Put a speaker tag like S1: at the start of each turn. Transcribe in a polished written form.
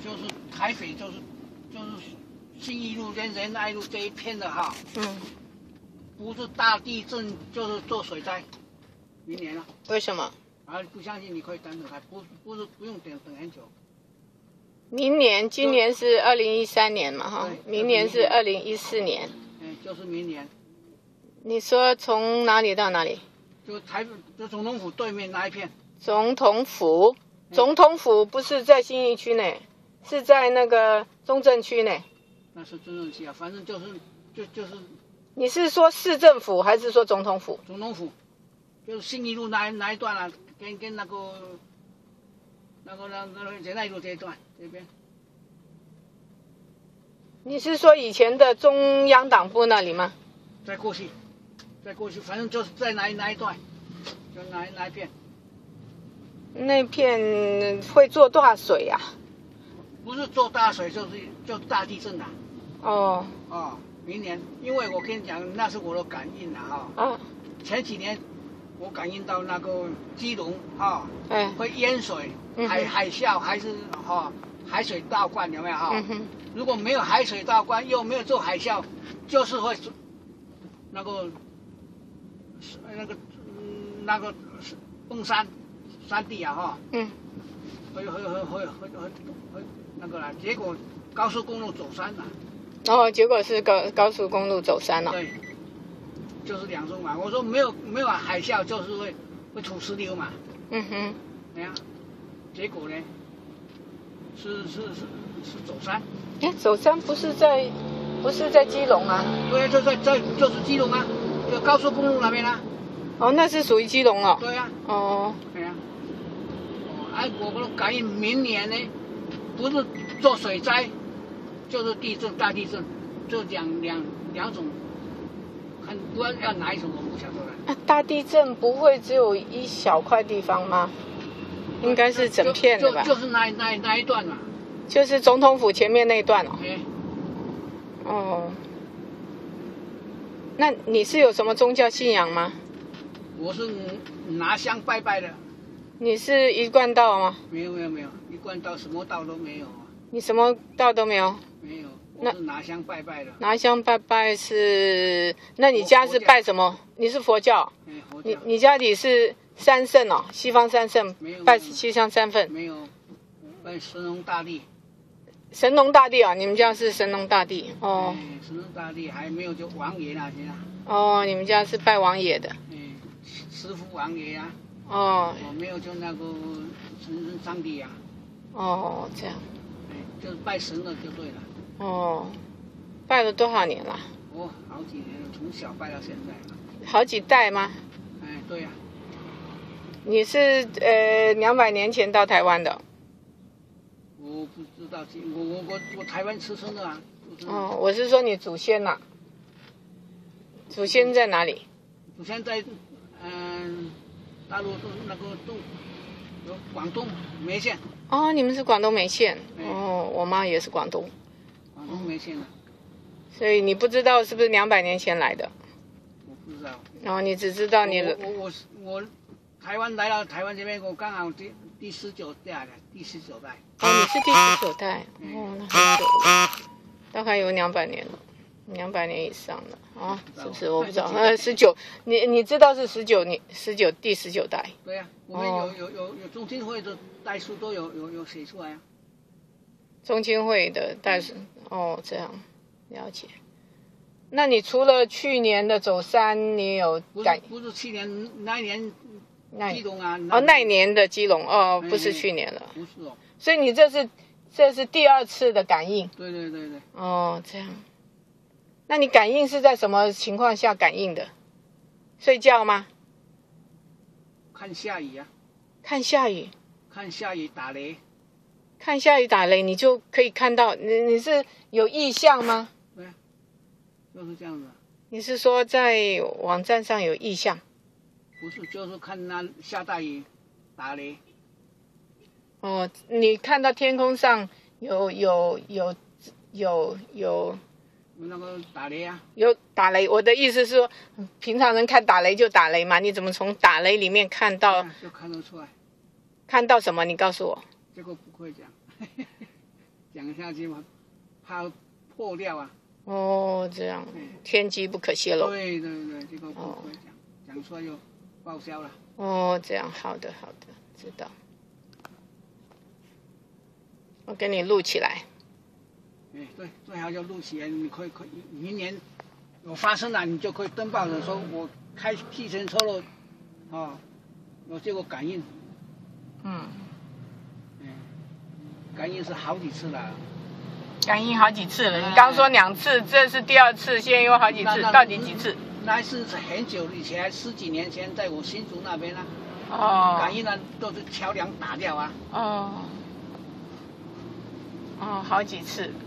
S1: 就是台北就是信义路跟仁爱路这一片的哈，不是大地震就是做水灾，明年了。
S2: 为什么？
S1: 啊，不相信你可以等等看，不用等很久。
S2: 明年，今年是2013年嘛哈，明年是2014年。
S1: 就是明年。
S2: 你说从哪里到哪里？
S1: 就总统府对面那一片。总
S2: 统府不是在信义区内，是在那个中正区内。
S1: 那是中正区啊，反正就是。
S2: 你是说市政府还是说总统府？
S1: 总统府，就是信义路那一段啊，跟那个仁爱路这一段这边。你
S2: 是说以前的中央党部那里吗？
S1: 再过去，反正就是在那一段，就那一片。
S2: 那片会做多少水呀？
S1: 不是做大水，就大地震啊。明年，因为我跟你讲，那是我的感应了哈。前几年我感应到那个基隆会淹水，海啸还是海水倒灌，有没有哈？如果没有海水倒灌，又没有做海啸，就是会那个崩山地啊哈。会那个了，结果高速公路走山了。
S2: 结果是高速公路走山了。
S1: 对，就是两种嘛。我说没有海啸，就是会土石流嘛。哎呀，结果呢，是走山。
S2: 走山不是在基隆啊？
S1: 对，就是基隆啊，就高速公路那边啊。
S2: 那是属于基隆哦。
S1: 对呀。对呀。我的感应明年呢，不是做水灾，就是大地震，这两种，看不知道要哪一种，我不晓得了。
S2: 大地震不会只有一小块地方吗？应该是整片的吧？
S1: 就是那一段嘛。
S2: 就是总统府前面那一段那你是有什么宗教信仰吗？
S1: 我是拿香拜拜的。
S2: 你是一贯道吗？
S1: 没有，一贯道什么道都没有。
S2: 你什么道都没有？
S1: 没有，我是拿香拜拜的。
S2: 拿香拜拜是？那你家是拜什么？你是佛教？
S1: 佛教。
S2: 你家里是三圣哦，西方三圣，拜七香三奉。
S1: 没有，拜神农大帝。
S2: 神农大帝啊，你们家是神农大帝
S1: 神农大帝还没有就王爷那些
S2: 你们家是拜王爷的。
S1: 师父王爷啊。没有就那个神上帝啊。
S2: 这样。
S1: 就是拜神了就对了。
S2: 拜了多少年了？
S1: 好几年了，从小拜到现在了。
S2: 好几代吗？
S1: 对呀。
S2: 你是200年前到台湾的？
S1: 我不知道，我台湾出生的啊。
S2: 我是说你祖先呐。祖先在哪里？
S1: 祖先在大陆那个有广东梅县。
S2: 你们是广东梅县。我妈也是广东
S1: 梅县的。
S2: 所以你不知道是不是200年前来的？
S1: 我不知道。
S2: 你只知道你的。
S1: 我台湾来到台湾这边，我刚好第19代了，第19代。
S2: 你是第19代。那很久了，大概有200年了，200年以上了是不是？我不知道。19，你知道是第19代。
S1: 对呀，我们有中青会的代书都有写出来啊。
S2: 中青会的代书这样了解。那你除了去年的走山，你有
S1: 不是去年那一年基隆啊？
S2: 那一年的基隆不是去年了。
S1: 不是
S2: 所以你这是第2次的感应。
S1: 对。
S2: 这样。那你感应是在什么情况下感应的？睡觉吗？
S1: 看下雨啊。
S2: 看下雨。
S1: 看下雨打雷。
S2: 看下雨打雷，你就可以看到你是有意象吗？
S1: 对，就是这样子。
S2: 你是说在网站上有意象？
S1: 不是，就是看那下大雨打雷。
S2: 你看到天空上有
S1: 那个打雷啊。
S2: 有打雷，我的意思是说，平常人看打雷就打雷嘛，你怎么从打雷里面看到？
S1: 就看得出来。
S2: 看到什么？你告诉我。
S1: 这个不会讲。 讲下去嘛，怕破掉啊。
S2: 哦，这样，天机不可泄露。
S1: 对，这个不可以讲出来就报销了。
S2: 哦，这样，好的，知道。我给你录起来。
S1: 对，最好就录起来，你可以明年有发生了，你就可以登报的说，我开计程车了，有这个感应。感应是好几次了。
S2: 感应好几次了，你刚说2次，这是第2次，现在又好几次，到底几次？
S1: 那是很久以前，10几年前，在我新竹那边呢。感应呢都是桥梁打掉啊。
S2: 好几次。